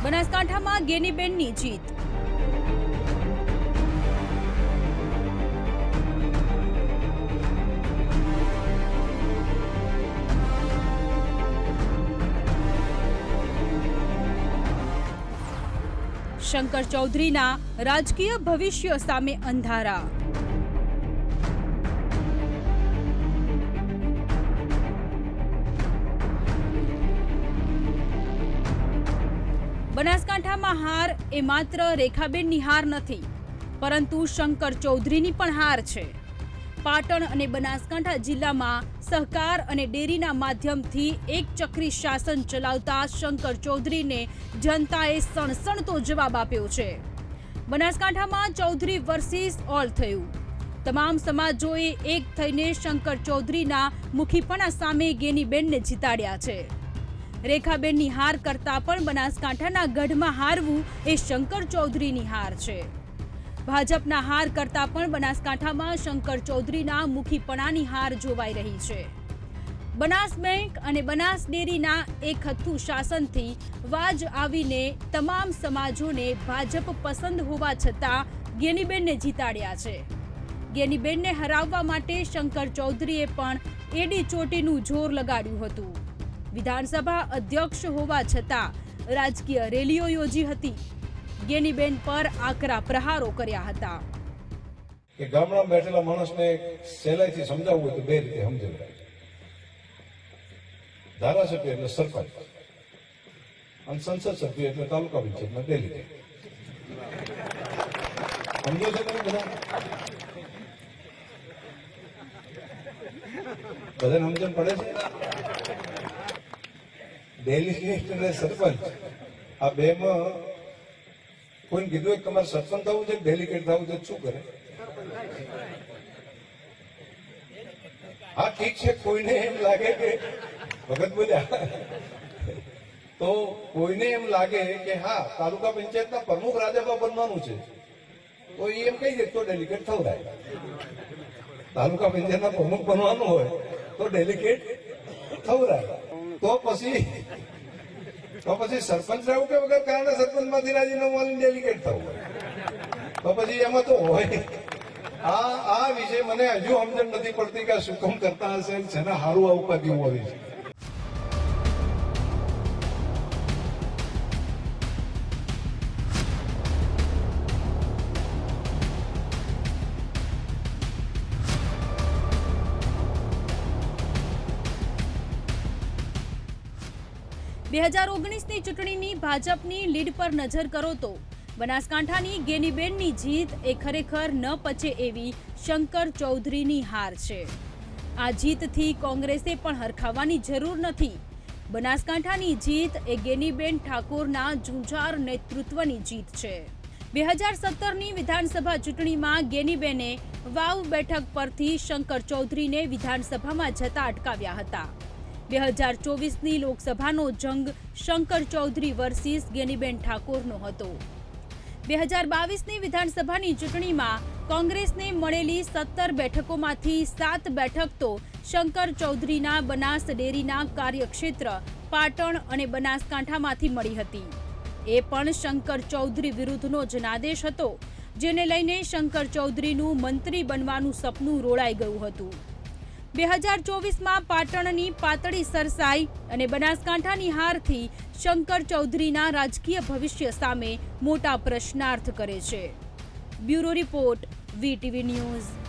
બનાસકાંઠામાં ગેનીબેનની જીત। શંકર ચૌધરીના રાજકીય ભવિષ્ય સામે અંધારા। બનાસકાંઠામાં હાર એ માત્ર રેખાબેનની હાર નથી, પરંતુ શંકર ચૌધરીની પણ હાર છે। પાટણ અને બનાસકાંઠા જિલ્લામાં સહકાર અને ડેરીના માધ્યમથી એક ચક્રી શાસન ચલાવતા શંકર ચૌધરીને જનતાએ સણસણતો જવાબ આપ્યો છે। બનાસકાંઠામાં ચૌધરી વર્સિસ ઓલ થયું। તમામ સમાજોએ એક થઈને શંકર ચૌધરીના મુખીપણા સામે ગેનીબેનને જીતાડ્યા છે। રેખાબેનની હાર કરતા પણ બનાસકાંઠાના ગઢમાં હારવું એ શંકર ચૌધરીની હાર છે। ભાજપના હાર કરતા પણ બનાસકાંઠામાં શંકર ચૌધરીના મુખીપણાની હાર જોવાઈ રહી છે। બનાસ બેંક અને બનાસ ડેરીના એક હથ્થું શાસનથી વાજ આવીને તમામ સમાજોને ભાજપ પસંદ હોવા છતાં ગેનીબેનને જીતાડ્યા છે। ગેનીબેનને હરાવવા માટે શંકર ચૌધરીએ પણ એડી ચોટીનું જોર લગાડ્યું હતું। વિધાનસભા અધ્યક્ષ હોવા છતાં રાજકીય રેલીઓ યોજી હતી। ગેનીબેન પર આકરા પ્રહારો કર્યા હતા। કે ગામડામાં બેઠેલા માણસને સહેલાઈથી સમજાવવું હોય તો બે રીતે સમજાવે। ધારાસભ્ય એટલે સરપંચ અને સંસદ સભ્ય એટલે તાલુકા પંચાયતમાં ડેલીગેટ। સમજો છો તમે બધાને સમજણ પડે છે? ડેલીગેટ અને સરપંચ આ બેમાં કોઈ કીધું કે તમારે સરપંચ થવું છે, ડેલીગેટ થવું છે, શું કરે? હા ઠીક છે, કોઈને એમ લાગે કે ભગત બોલ્યા તો કોઈને એમ લાગે કે હા તાલુકા પંચાયતના પ્રમુખ રાજાબા બનવાનું છે તો એ એમ કહી દે તો ડેલીગેટ થવડાય। તાલુકા પંચાયતના પ્રમુખ બનવાનું હોય તો ડેલીગેટ થવડાય। તો પછી સરપંચ રહેવું કે વગર કારણે સરપંચમાંથી રાજીનામું આલીને ડેલીગેટ થવું તો પછી એમાં તો હોય। આ વિશે મને હજુ સમજણ નથી પડતી કે શું કામ કરતા હશે, જેના હારું આ ઉપાધિઓ આવી છે। 2019ની ચૂંટણીની ભાજપની લીડ પર નજર કરો તો બનાસકાંઠાની ગેનીબેનની જીત એ ખરેખર ન પચે એવી શંકર ચૌધરીની હાર છે। આ જીતથી કોંગ્રેસે પણ હરખાવાની જરૂર નથી। બનાસકાંઠાની જીત એ ગેનીબેન ઠાકોરના જુંજાર નેતૃત્વની જીત છે। 2017ની વિધાનસભા ચૂંટણીમાં ગેનીબેને વાવ બેઠક પરથી શંકર ચૌધરીને વિધાનસભામાં જતા અટકાવ્યા હતા। 2024ની લોકસભાનો જંગ શંકર ચૌધરી વર્સિસ ગેનીબેન ઠાકોરનો હતો। 2022ની વિધાનસભાની ચૂંટણીમાં કોંગ્રેસને મળેલી 17 બેઠકોમાંથી 7 બેઠક તો શંકર ચૌધરીના બનાસ ડેરીના કાર્યક્ષેત્ર પાટણ અને બનાસકાંઠામાંથી મળી હતી। એ પણ શંકર ચૌધરી વિરુદ્ધનો જનાદેશ હતો, જેને લઈને શંકર ચૌધરીનું મંત્રી બનવાનું સપનું રોળાઈ ગયું હતું। 2024માં પાટણની પાતળી સરસાઈ અને બનાસકાંઠાની હારથી શંકર ચૌધરીના રાજકીય ભવિષ્ય સામે મોટા પ્રશ્નાર્થ કરે છે। Bureau report, VTV news.